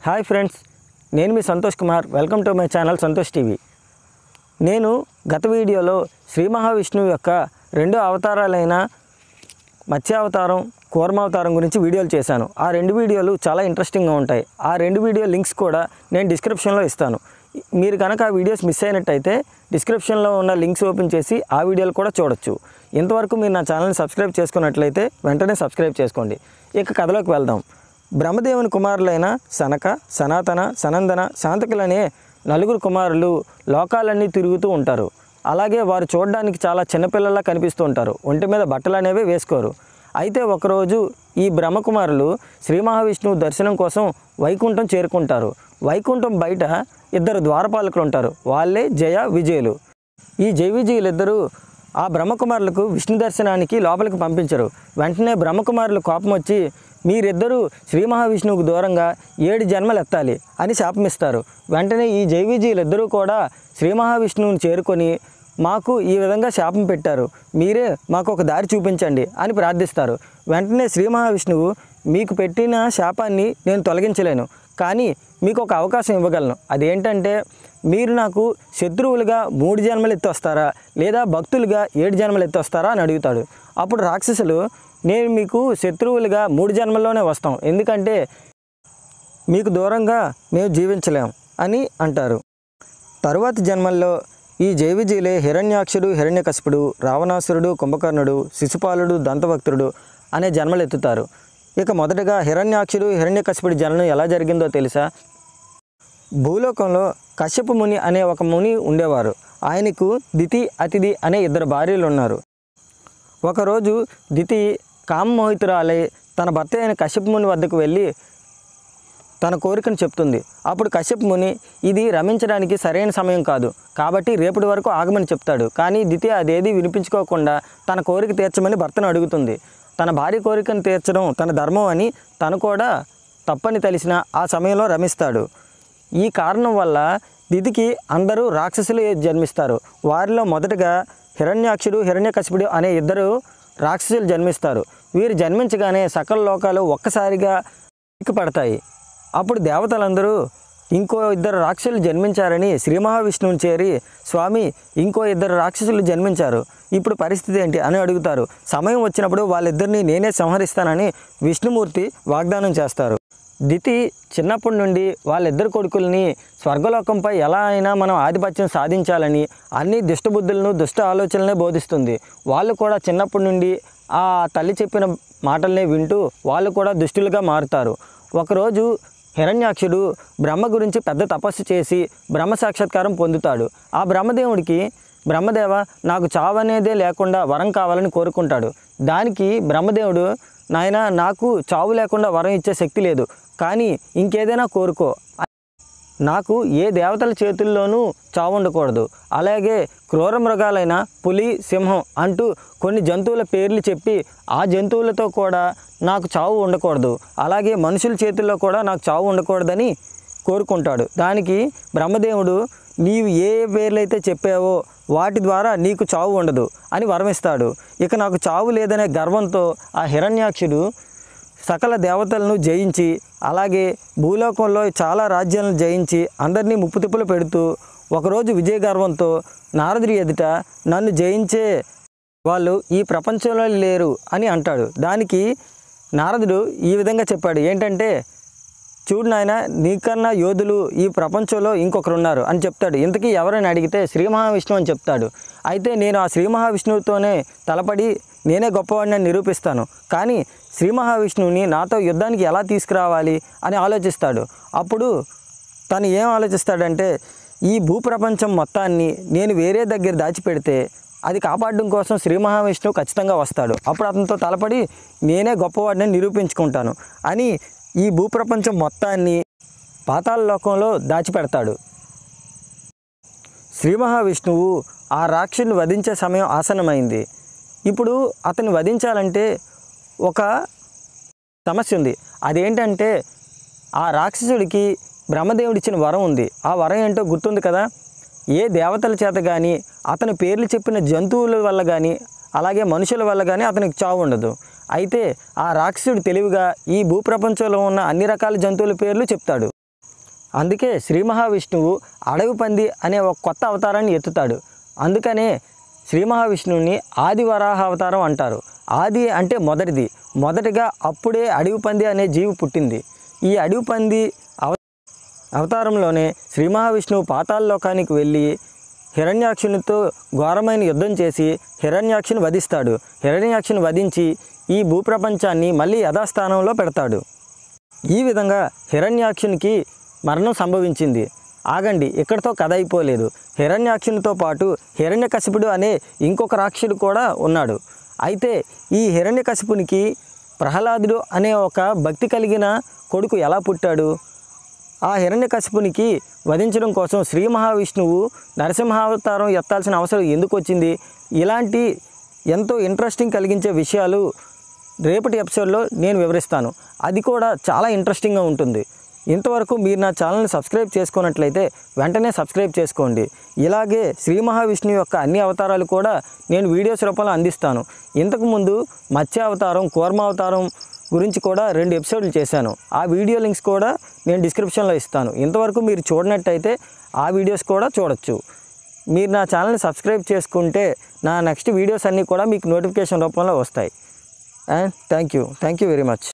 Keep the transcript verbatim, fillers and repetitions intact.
Hi friends, నేను మీ Santosh Kumar. Welcome to my channel Santosh TV. నేను గత వీడియోలో శ్రీ మహావిష్ణువు యొక్క రెండు అవతారాలైన మత్స్యావతారం, కూర్మావతారం గురించి వీడియోలు చేశాను. ఆ రెండు వీడియోలు చాలా ఇంట్రెస్టింగ్గా ఉంటాయి. ఆ రెండు వీడియో లింక్స్ కూడా నేను డిస్క్రిప్షన్లో ఇస్తాను. మీరు కనుక ఆ వీడియోస్ మిస్ అయినట్టయితే డిస్క్రిప్షన్లో ఉన్న లింక్స్ ఓపెన్ చేసి ఆ వీడియోలు కూడా చూడొచ్చు. ఇంతవరకు మీరు నా ఛానల్ని సబ్స్క్రైబ్ చేసుకున్నట్లయితే వెంటనే సబ్స్క్రైబ్ చేసుకోండి. ఇక కథలోకి వెళ్దాం. బ్రహ్మదేవుని కుమారులైన సనక, సనాతన, సనందన, శాంతకులనే నలుగురు కుమారులు లోకాలన్నీ తిరుగుతూ ఉంటారు. అలాగే వారు చూడడానికి చాలా చిన్నపిల్లల్లా కనిపిస్తూ ఉంటారు. ఒంటి మీద బట్టలు అనేవి వేసుకోరు. అయితే ఒకరోజు ఈ బ్రహ్మకుమారులు శ్రీ మహావిష్ణువు దర్శనం కోసం వైకుంఠం చేరుకుంటారు. వైకుంఠం బయట ఇద్దరు ద్వారపాలకులు ఉంటారు. వాళ్ళే జయ, విజయులు. ఈ జయ విజయులిద్దరూ ఆ బ్రహ్మకుమారులకు విష్ణు దర్శనానికి లోపలికి పంపించరు. వెంటనే బ్రహ్మకుమారులు కోపం వచ్చి, మీరిద్దరూ శ్రీ మహావిష్ణువుకు దూరంగా ఏడు జన్మలు ఎత్తాలి అని శాపమిస్తారు. వెంటనే ఈ జయ విజయులిద్దరూ కూడా శ్రీ మహావిష్ణువుని చేరుకొని, మాకు ఈ విధంగా శాపం పెట్టారు, మీరే మాకు ఒక దారి చూపించండి అని ప్రార్థిస్తారు. వెంటనే శ్రీ మహావిష్ణువు, మీకు పెట్టిన శాపాన్ని నేను తొలగించలేను, కానీ మీకు ఒక అవకాశం ఇవ్వగలను. అదేంటంటే, మీరు నాకు శత్రువులుగా మూడు జన్మలు ఎత్తి వస్తారా, లేదా భక్తులుగా ఏడు జన్మలు ఎత్తి వస్తారా అని అడుగుతాడు. అప్పుడు రాక్షసులు, నేను మీకు శత్రువులుగా మూడు జన్మల్లోనే వస్తాం, ఎందుకంటే మీకు దూరంగా మేము జీవించలేం అని అంటారు. తరువాత జన్మల్లో ఈ జయ విజయులే హిరణ్యాక్షుడు, హిరణ్యకశిపుడు, రావణాసురుడు, కుంభకర్ణుడు, శిశుపాలుడు, దంతభక్తుడు అనే జన్మలు ఎత్తుతారు. ఇక మొదటగా హిరణ్యాక్షుడు, హిరణ్యకశిపుడి జననం ఎలా జరిగిందో తెలుసా? భూలోకంలో కశ్యప ముని అనే ఒక ముని ఉండేవారు. ఆయనకు దితి, అతిథి అనే ఇద్దరు భార్యలు ఉన్నారు. ఒకరోజు దితి కామమోహితురాలై తన భర్త అయిన కశ్యప ముని వద్దకు వెళ్ళి తన కోరికను చెప్తుంది. అప్పుడు కశ్యప ముని, ఇది రమించడానికి సరైన సమయం కాదు, కాబట్టి రేపటి వరకు ఆగమని చెప్తాడు. కానీ దితి అదేది వినిపించుకోకుండా తన కోరిక తీర్చమని భర్తను అడుగుతుంది. తన భార్య కోరికను తీర్చడం తన ధర్మం అని తను కూడా తప్పని తెలిసిన ఆ సమయంలో రమిస్తాడు. ఈ కారణం వల్ల దితికి అందరూ రాక్షసులు జన్మిస్తారు. వారిలో మొదటగా హిరణ్యాక్షుడు, హిరణ్యకశిపుడు అనే ఇద్దరు రాక్షసులు జన్మిస్తారు. వీరు జన్మించగానే సకల లోకాలు ఒక్కసారిగా పడతాయి. అప్పుడు దేవతలందరూ ఇంకో ఇద్దరు రాక్షసులు జన్మించారని శ్రీ మహావిష్ణువుని చేరి, స్వామి ఇంకో ఇద్దరు రాక్షసులు జన్మించారు, ఇప్పుడు పరిస్థితి ఏంటి అని అడుగుతారు. సమయం వచ్చినప్పుడు వాళ్ళిద్దరిని నేనే సంహరిస్తానని విష్ణుమూర్తి వాగ్దానం చేస్తారు. దితి చిన్నప్పటి నుండి వాళ్ళిద్దరు కొడుకుల్ని స్వర్గలోకంపై ఎలా అయినా మనం ఆధిపత్యం సాధించాలని అన్ని దుష్టబుద్ధులను, దుష్ట ఆలోచనలనే బోధిస్తుంది. వాళ్ళు కూడా చిన్నప్పటి నుండి ఆ తల్లి చెప్పిన మాటలనే వింటూ వాళ్ళు కూడా దుష్టులుగా మారుతారు. ఒకరోజు హిరణ్యాక్షుడు బ్రహ్మ గురించి పెద్ద తపస్సు చేసి బ్రహ్మ సాక్షాత్కారం పొందుతాడు. ఆ బ్రహ్మదేవుడికి, బ్రహ్మదేవ నాకు చావనేదే లేకుండా వరం కావాలని కోరుకుంటాడు. దానికి బ్రహ్మదేవుడు, నాయన నాకు చావు లేకుండా వరం ఇచ్చే శక్తి లేదు, కానీ ఇంకేదైనా కోరుకో, నాకు ఏ దేవతల చేతుల్లోనూ చావు ఉండకూడదు, అలాగే క్రూర మృగాలైన పులి, సింహం అంటూ కొన్ని జంతువుల పేర్లు చెప్పి ఆ జంతువులతో కూడా నాకు చావు ఉండకూడదు, అలాగే మనుషుల చేతుల్లో కూడా నాకు చావు ఉండకూడదని కోరుకుంటాడు. దానికి బ్రహ్మదేవుడు, నీవు ఏ పేర్లైతే చెప్పావో వాటి ద్వారా నీకు చావు ఉండదు అని వరమిస్తాడు. ఇక నాకు చావు లేదనే గర్వంతో ఆ హిరణ్యాక్షుడు సకల దేవతలను జయించి, అలాగే భూలోకంలో చాలా రాజ్యాలను జయించి అందరినీ ముప్పుతిప్పులు పెడుతూ ఒకరోజు విజయ గర్వంతో నారదుడి ఎదుట, నన్ను జయించే వాళ్ళు ఈ ప్రపంచంలో లేరు అని అంటాడు. దానికి నారదుడు ఈ విధంగా చెప్పాడు, ఏంటంటే, చూడు నాయన, నీకన్నా యోధులు ఈ ప్రపంచంలో ఇంకొకరు ఉన్నారు అని చెప్తాడు. ఇంతకీ ఎవరైనా అడిగితే శ్రీ మహావిష్ణువు అని చెప్తాడు. అయితే నేను ఆ శ్రీ మహావిష్ణువుతోనే తలపడి నేనే గొప్పవాడిని నిరూపిస్తాను, కానీ శ్రీ మహావిష్ణువుని నాతో యుద్ధానికి ఎలా తీసుకురావాలి అని ఆలోచిస్తాడు. అప్పుడు తను ఏం ఆలోచిస్తాడంటే, ఈ భూప్రపంచం మొత్తాన్ని నేను వేరే దగ్గర దాచిపెడితే అది కాపాడడం కోసం శ్రీ మహావిష్ణువు ఖచ్చితంగా వస్తాడు. అప్పుడు అతనితో తలపడి నేనే గొప్పవాడిని నిరూపించుకుంటాను అని ఈ భూప్రపంచం మొత్తాన్ని పాతాళ లోకంలో దాచిపెడతాడు. శ్రీ మహావిష్ణువు ఆ రాక్షసుని వధించే సమయం ఆసన్నమైంది. ఇప్పుడు అతన్ని వధించాలంటే ఒక సమస్య ఉంది. అదేంటంటే, ఆ రాక్షసుడికి బ్రహ్మదేవుడిచ్చిన వరం ఉంది. ఆ వరం ఏంటో గుర్తుంది కదా? ఏ దేవతల చేత కానీ, అతని పేర్లు చెప్పిన జంతువుల వల్ల కానీ, అలాగే మనుషుల వల్ల కానీ అతనికి చావు ఉండదు. అయితే ఆ రాక్షసుడు తెలివిగా ఈ భూప్రపంచంలో ఉన్న అన్ని రకాల జంతువుల పేర్లు చెప్తాడు. అందుకే శ్రీ మహావిష్ణువు అడవి పంది అనే ఒక కొత్త అవతారాన్ని ఎత్తుతాడు. అందుకనే శ్రీ మహావిష్ణువుని ఆది వరాహ అవతారం అంటారు. ఆది అంటే మొదటిది. మొదటిగా అప్పుడే అడవి పంది అనే జీవి పుట్టింది. ఈ అడవి పంది అవ అవతారంలోనే శ్రీ మహావిష్ణువు పాతాళలోకానికి వెళ్ళి హిరణ్యాక్షునితో ఘోరమైన యుద్ధం చేసి హిరణ్యాక్షుని వధిస్తాడు. హిరణ్యాక్షుని వధించి ఈ భూప్రపంచాన్ని మళ్ళీ యథాస్థానంలో పెడతాడు. ఈ విధంగా హిరణ్యాక్షునికి మరణం సంభవించింది. ఆగండి, ఇక్కడితో కథ అయిపోలేదు. హిరణ్యాక్షునితో పాటు హిరణ్యకశిపుడు అనే ఇంకొక రాక్షసుడు కూడా ఉన్నాడు. అయితే ఈ హిరణ్యకశిపునికి ప్రహ్లాదుడు అనే ఒక భక్తి కలిగిన కొడుకు ఎలా పుట్టాడు? ఆ హిరణ్యకశిపునికి వధించడం కోసం శ్రీ మహావిష్ణువు నరసింహావతారం ఎత్తాల్సిన అవసరం ఎందుకు వచ్చింది? ఇలాంటి ఎంతో ఇంట్రెస్టింగ్ కలిగించే విషయాలు రేపటి ఎపిసోడ్లో నేను వివరిస్తాను. అది కూడా చాలా ఇంట్రెస్టింగ్గా ఉంటుంది. ఇంతవరకు మీరు నా ఛానల్ని సబ్స్క్రైబ్ చేసుకున్నట్లయితే వెంటనే సబ్స్క్రైబ్ చేసుకోండి. ఇలాగే శ్రీ మహావిష్ణువు యొక్క అన్ని అవతారాలు కూడా నేను వీడియోస్ రూపంలో అందిస్తాను. ఇంతకుముందు మత్స్య అవతారం, కూర్మ అవతారం గురించి కూడా రెండు ఎపిసోడ్లు చేశాను. ఆ వీడియో లింక్స్ కూడా నేను డిస్క్రిప్షన్లో ఇస్తాను. ఇంతవరకు మీరు చూడనట్టయితే ఆ వీడియోస్ కూడా చూడొచ్చు. మీరు నా ఛానల్ని సబ్స్క్రైబ్ చేసుకుంటే నా నెక్స్ట్ వీడియోస్ అన్నీ కూడా మీకు నోటిఫికేషన్ రూపంలో వస్తాయి. And thank you thank you very much.